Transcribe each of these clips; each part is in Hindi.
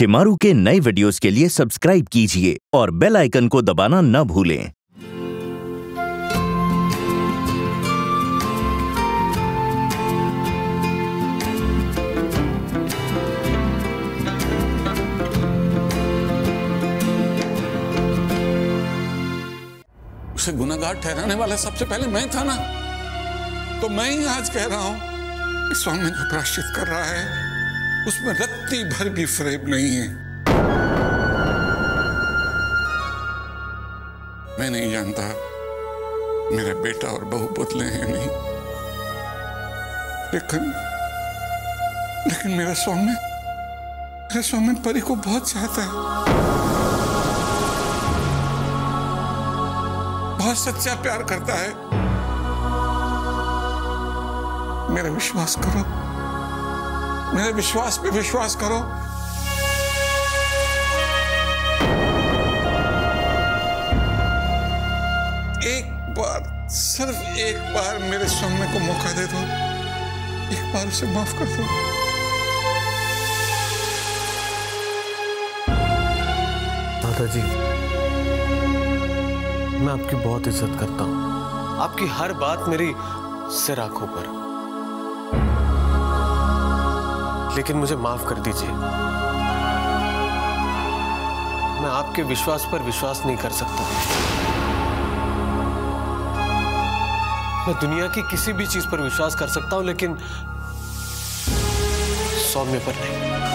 शेमारू के नए वीडियोस के लिए सब्सक्राइब कीजिए और बेल आइकन को दबाना न भूलें। उसे गुनहगार ठहराने वाला सबसे पहले मैं था ना, तो मैं ही आज कह रहा हूं सौम्य जो प्रायश्चित कर रहा है उसमें रत्ती भर भी फरेब नहीं है। मैं नहीं जानता मेरा बेटा और बहू बदले हैं नहीं, लेकिन मेरा सौम्य परी को बहुत चाहता है, बहुत सच्चा प्यार करता है। मेरा विश्वास करो, मेरे विश्वास पे विश्वास करो। एक बार, सिर्फ एक बार मेरे सौम्य को मौका दे दो, एक बार उसे माफ कर दो। दादाजी, मैं आपकी बहुत इज्जत करता हूं, आपकी हर बात मेरी सिर आंखों पर, लेकिन मुझे माफ कर दीजिए। मैं आपके विश्वास पर विश्वास नहीं कर सकता। मैं दुनिया की किसी भी चीज पर विश्वास कर सकता हूं, लेकिन सौम्य पर नहीं।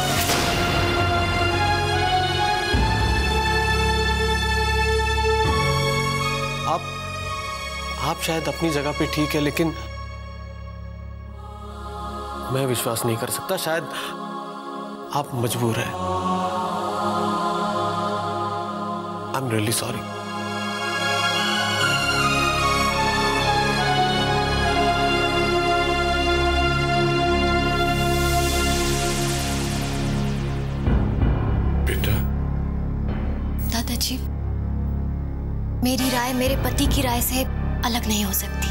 आप शायद अपनी जगह पे ठीक है, लेकिन मैं विश्वास नहीं कर सकता। शायद आप मजबूर हैं। I am really sorry. बेटा। दादाजी, मेरी राय मेरे पति की राय से अलग नहीं हो सकती।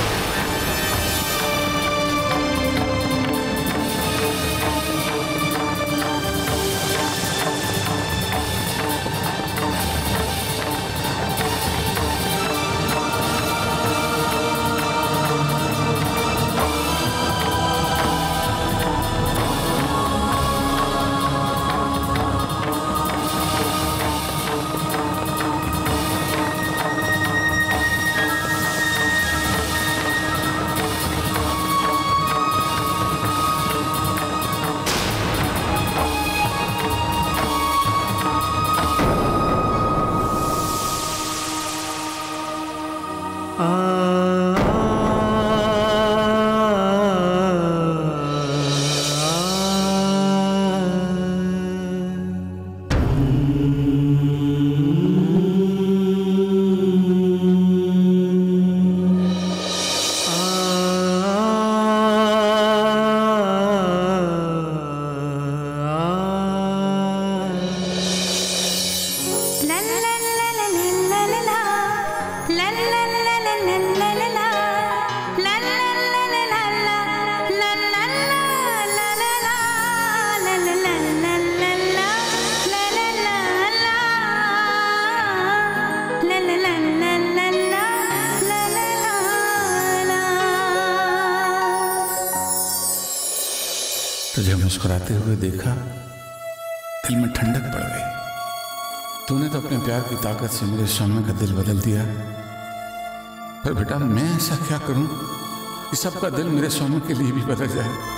तुझे मुस्कुराते हुए देखा, दिल में ठंडक पड़ गई। तूने तो अपने प्यार की ताकत से मेरे सौम्य का दिल बदल दिया। पर बेटा, मैं ऐसा क्या करूं कि सबका दिल मेरे सौम्य के लिए भी बदल जाए।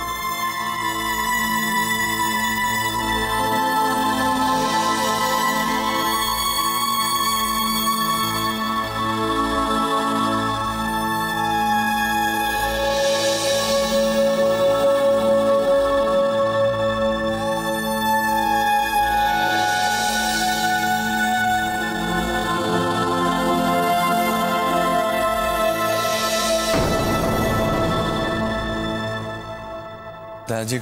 दादाजी,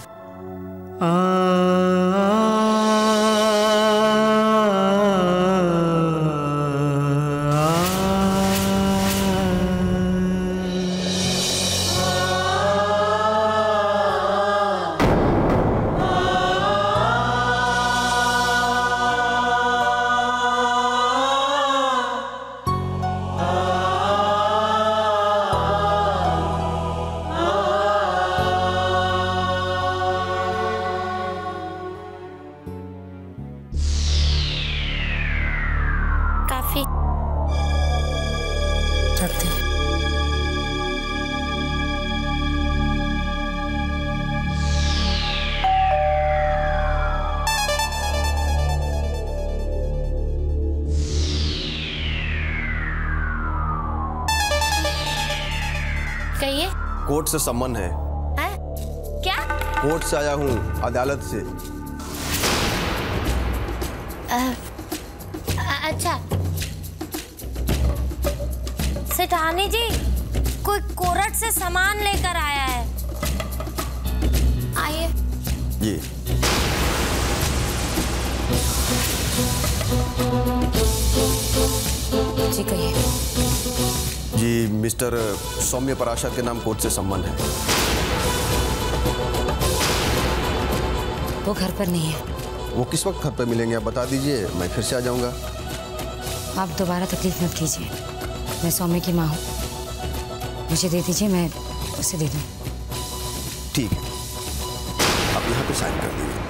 माफी। रखते हैं। कहिए। कोर्ट से सम्मन है। हैं? क्या? कोर्ट से आया हूँ, अदालत से। अच्छा सेठानी जी, कोई कोर्ट से सामान लेकर आया है। आइए। ये जी कहिए। जी मिस्टर सौम्य पराशर के नाम कोर्ट से सम्मन है। वो घर पर नहीं है। वो किस वक्त घर पे मिलेंगे आप बता दीजिए, मैं फिर से आ जाऊंगा। आप दोबारा तकलीफ मत कीजिए, मैं सौम्य की माँ हूँ। मुझे दे दीजिए, मैं उसे दे दूँ। ठीक है, आप यहाँ पे साइन कर दीजिए।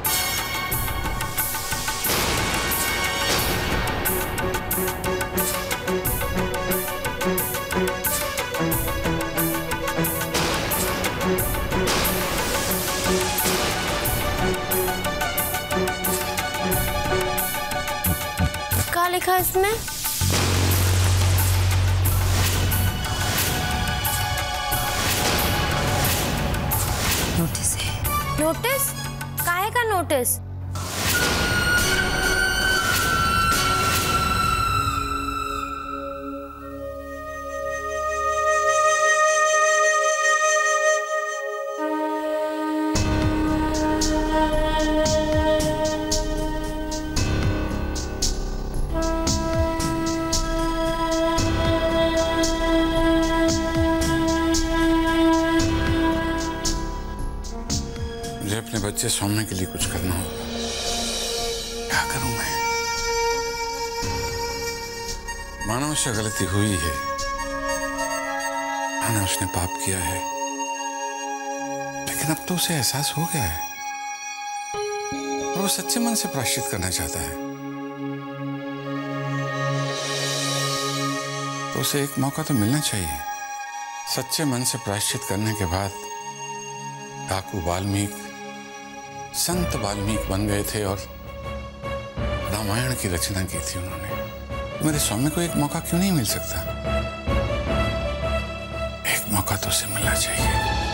क्या लिखा इसमें? नोटिस है। नोटिस? काहे का नोटिस? अपने बच्चे सौम्य के लिए कुछ करना होगा। क्या करूं मैं? मानव से गलती हुई है, माना उसने पाप किया है, लेकिन अब तो उसे एहसास हो गया है और वो सच्चे मन से प्रायश्चित करना चाहता है। तो उसे एक मौका तो मिलना चाहिए। सच्चे मन से प्रायश्चित करने के बाद डाकू वाल्मीकि संत वाल्मीकि बन गए थे और रामायण की रचना की थी उन्होंने। मेरे सौम्य को एक मौका क्यों नहीं मिल सकता? एक मौका तो उसे मिलना चाहिए।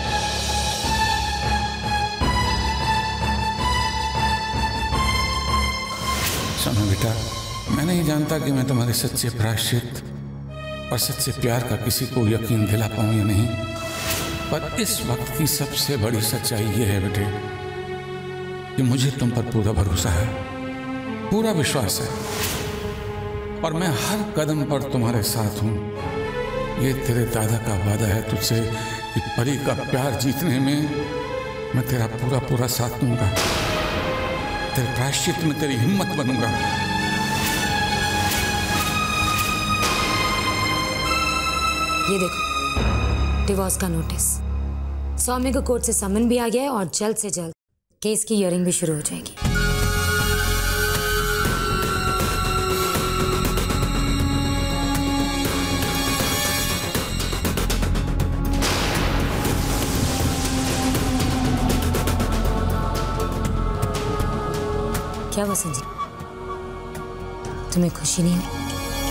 सौम्य बेटा, मैं नहीं जानता कि मैं तुम्हारे सच्चे प्रायश्चित और सच्चे प्यार का किसी को यकीन दिला पाऊं या नहीं, पर इस वक्त की सबसे बड़ी सच्चाई यह है बेटे कि मुझे तुम पर पूरा भरोसा है, पूरा विश्वास है और मैं हर कदम पर तुम्हारे साथ हूं। ये तेरे दादा का वादा है तुझसे कि परी का प्यार जीतने में मैं तेरा पूरा पूरा साथ दूंगा। तेरे प्रायश्चित में तेरी हिम्मत बनूंगा। ये देखो, डिवोर्स का नोटिस। सौम्य को कोर्ट से समन भी आ गया है और जल्द से जल्द केस की हियरिंग भी शुरू हो जाएगी। क्या वसंत जी, तुम्हें खुशी नहीं हुई?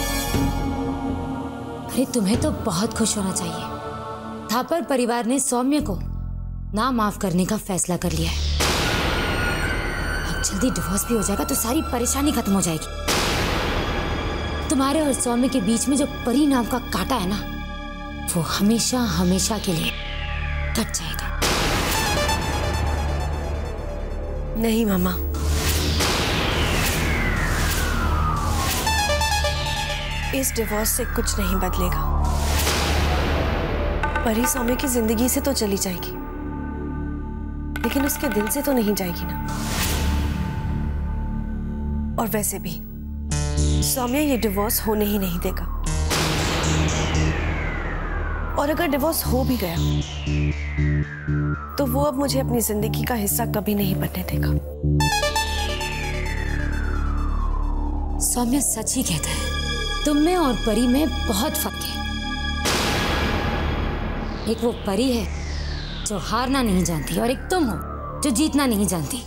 अरे तुम्हें तो बहुत खुश होना चाहिए। थापर परिवार ने सौम्य को ना माफ करने का फैसला कर लिया है। अब जल्दी डिवोर्स भी हो जाएगा तो सारी परेशानी खत्म हो जाएगी। तुम्हारे और सौम्य के बीच में जो परी नाम का कांटा है ना, वो हमेशा हमेशा के लिए कट जाएगा। नहीं मामा, इस डिवोर्स से कुछ नहीं बदलेगा। परी सौम्य की जिंदगी से तो चली जाएगी, लेकिन उसके दिल से तो नहीं जाएगी ना। और वैसे भी सौम्य ये डिवोर्स होने ही नहीं देगा। और अगर डिवोर्स हो भी गया तो वो अब मुझे अपनी जिंदगी का हिस्सा कभी नहीं बनने देगा। सौम्य सच ही कहता है। तुम में और परी में बहुत फर्क है। एक वो परी है जो हारना नहीं जानती और एक तुम हो जो जीतना नहीं जानती।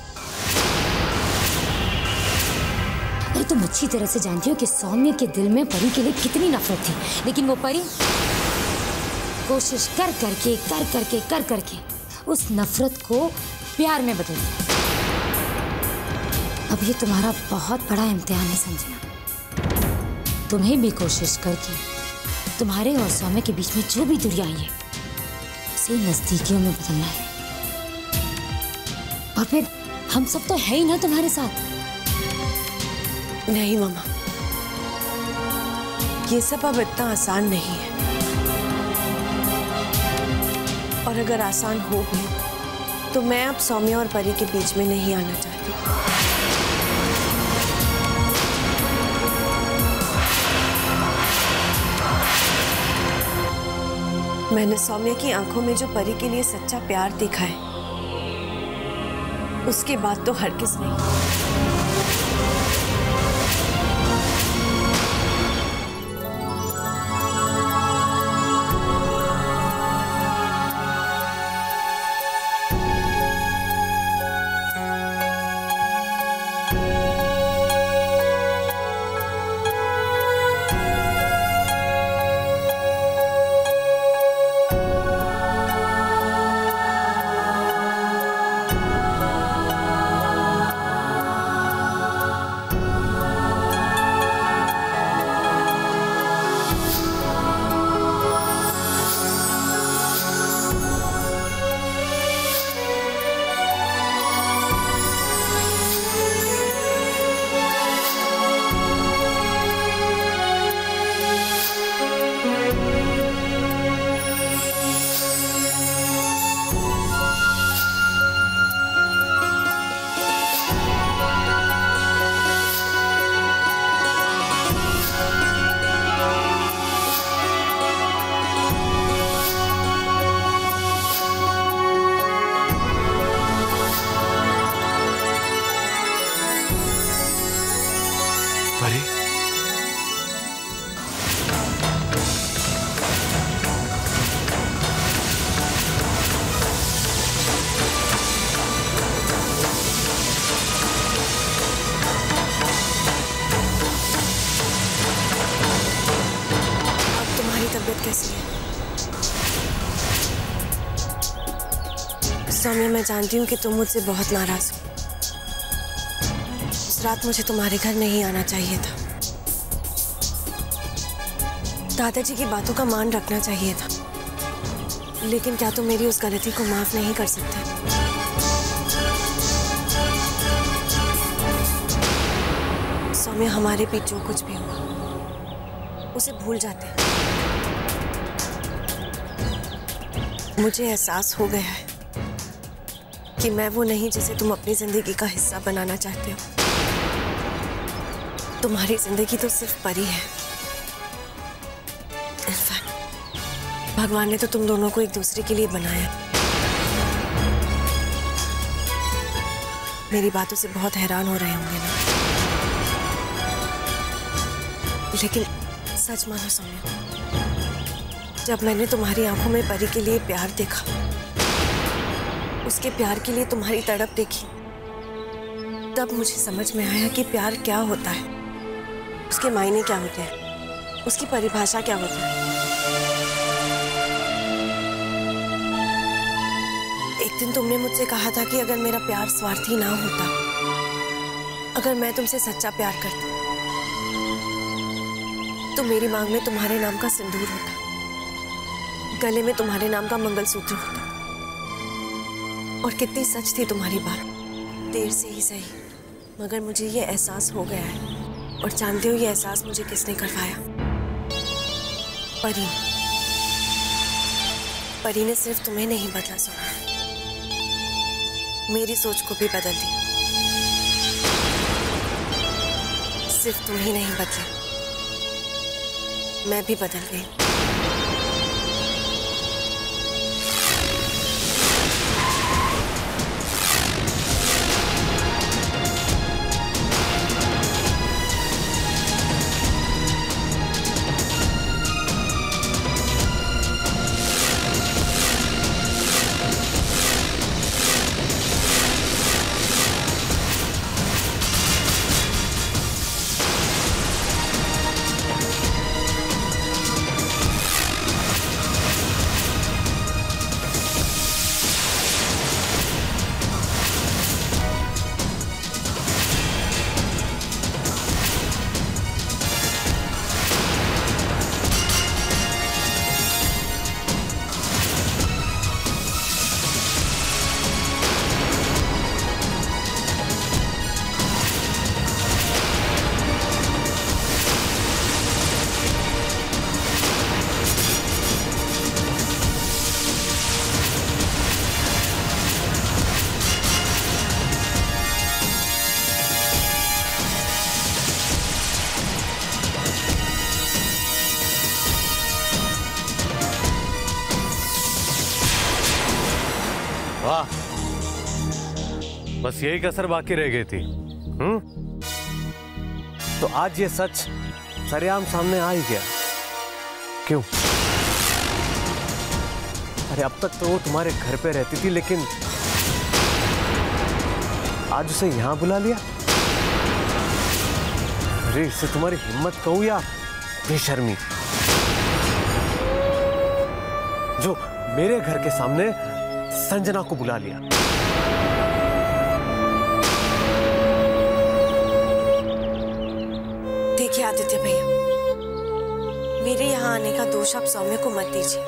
अरे तुम अच्छी तरह से जानती हो कि सौम्य के दिल में परी के लिए कितनी नफरत थी, लेकिन वो परी कोशिश कर करके उस नफरत को प्यार में बदल दिया। अब ये तुम्हारा बहुत बड़ा इम्तिहान है संजना। तुम्हें भी कोशिश करके तुम्हारे और सौम्य के बीच में जो भी दूरी आई है उसे नजदीकियों में बदलना है। और फिर हम सब तो है ही ना तुम्हारे साथ। नहीं मामा, ये सब अब इतना आसान नहीं है, और अगर आसान हो भी तो मैं अब सौम्या और परी के बीच में नहीं आना चाहती। मैंने सौम्या की आंखों में जो परी के लिए सच्चा प्यार देखा है, उसके बाद तो हरगिज़ नहीं। सौम्या, मैं जानती हूँ कि तुम मुझसे बहुत नाराज हो। उस रात मुझे तुम्हारे घर नहीं आना चाहिए था। दादाजी की बातों का मान रखना चाहिए था, लेकिन क्या तुम मेरी उस गलती को माफ नहीं कर सकते? सौम्या, हमारे बीच जो कुछ भी हुआ उसे भूल जाते हैं। मुझे एहसास हो गया है कि मैं वो नहीं जिसे तुम अपनी जिंदगी का हिस्सा बनाना चाहते हो। तुम्हारी जिंदगी तो सिर्फ परी है। इनफैक्ट भगवान ने तो तुम दोनों को एक दूसरे के लिए बनाया। मेरी बातों से बहुत हैरान हो रहे होंगे ना, लेकिन सच मानो सौम्या, जब मैंने तुम्हारी आंखों में परी के लिए प्यार देखा, उसके प्यार के लिए तुम्हारी तड़प देखी, तब मुझे समझ में आया कि प्यार क्या होता है, उसके मायने क्या होते हैं, उसकी परिभाषा क्या होती है। एक दिन तुमने मुझसे कहा था कि अगर मेरा प्यार स्वार्थी ना होता, अगर मैं तुमसे सच्चा प्यार करती, तो मेरी मांग में तुम्हारे नाम का सिंदूर होता, गले में तुम्हारे नाम का मंगलसूत्र होता। और कितनी सच थी तुम्हारी बात। देर से ही सही, मगर मुझे ये एहसास हो गया है। और जानते हो ये एहसास मुझे किसने करवाया? परी। परी ने सिर्फ तुम्हें नहीं बदला सौम्या, मेरी सोच को भी बदल दी। सिर्फ तुम ही नहीं बदले, मैं भी बदल गई। बस यही कसर बाकी रह गई थी। तो आज ये सच सरेआम सामने आ ही गया। क्यों? अरे अब तक तो वो तुम्हारे घर पे रहती थी, लेकिन आज उसे यहां बुला लिया। अरे इससे तुम्हारी हिम्मत कहूं या बेशर्मी, जो मेरे घर के सामने संजना को बुला लिया। देखिए आदित्य भैया, मेरे यहाँ आने का दोष आप सौम्य को मत दीजिए।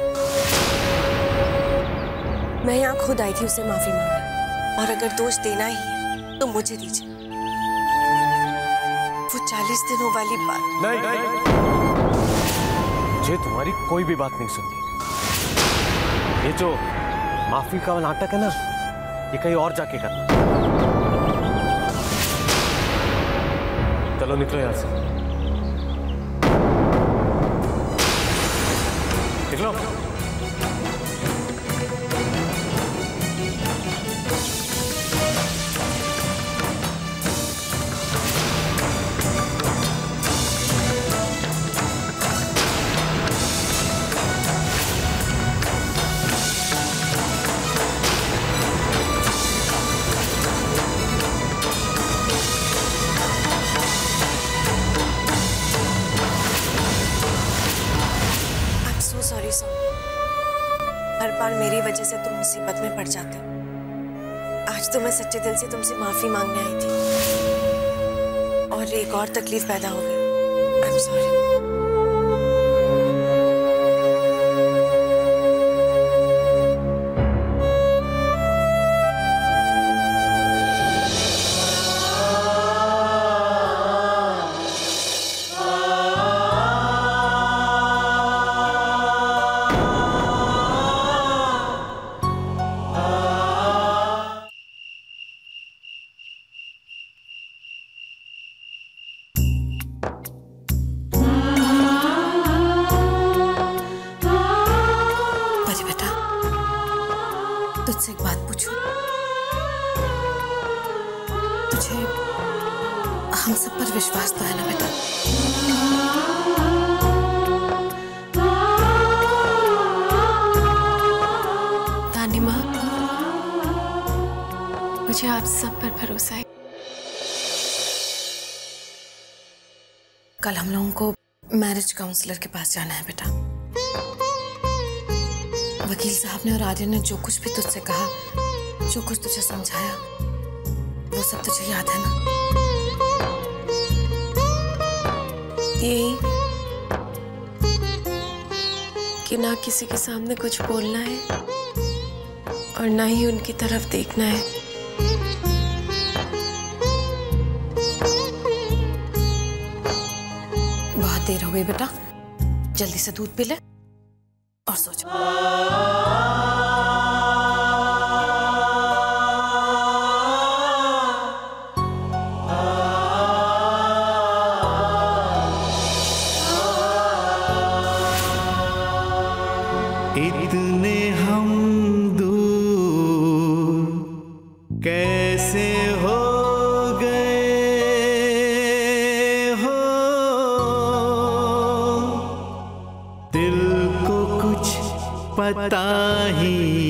मैं यहाँ खुद आई थी उसे माफी मांगने, और अगर दोष देना ही है तो मुझे दीजिए। वो 40 दिनों वाली बात नहीं, मुझे तुम्हारी कोई भी बात नहीं सुननी। ये जो माफी का नाटक है ना, ये कहीं और जाके करना। चलो निकलो यहां से, निकलो। हर बार मेरी वजह से तुम मुसीबत में पड़ जाते हो। आज तो मैं सच्चे दिल से तुमसे माफी मांगने आई थी, और एक और तकलीफ पैदा हो गई। I am sorry. तुझसे एक बात पूछूं? तुझे हम सब पर विश्वास तो है ना बेटा? रानी माँ, मुझे आप सब पर भरोसा है। कल हम लोगों को मैरिज काउंसलर के पास जाना है बेटा। वकील साहब ने और आर्यन ने जो कुछ भी तुझसे कहा, जो कुछ तुझे समझाया, वो सब तुझे याद है ना? यही कि ना किसी के सामने कुछ बोलना है और ना ही उनकी तरफ देखना है। बहुत देर हो गई बेटा, जल्दी से दूध पी ले और सो जाओ। इतने हम दूर कैसे हो गए हो, दिल को कुछ पता ही